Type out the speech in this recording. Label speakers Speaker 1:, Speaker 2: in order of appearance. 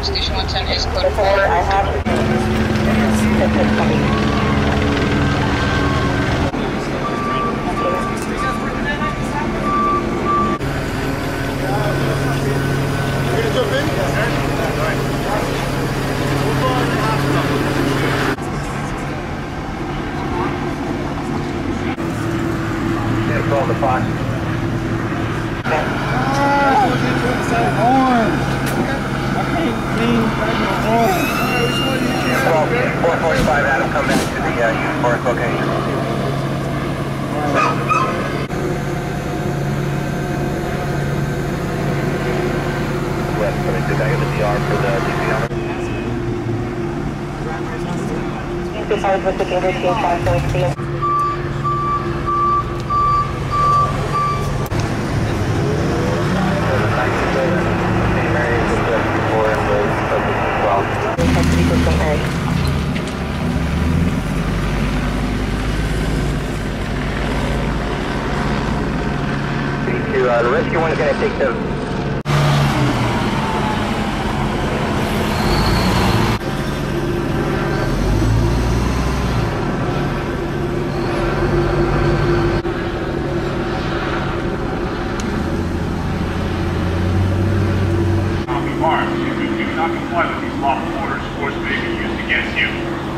Speaker 1: Station 110 is code 4. I have
Speaker 2: Call the box. Well, 445 Adam, come back to the uniform location. West, coming to back of the DR for the DP number.
Speaker 1: Decided with the Gator Team 543.
Speaker 2: The rescue one is going to take the...
Speaker 3: Armed. If you do not comply with these lawful orders, force may be used against you.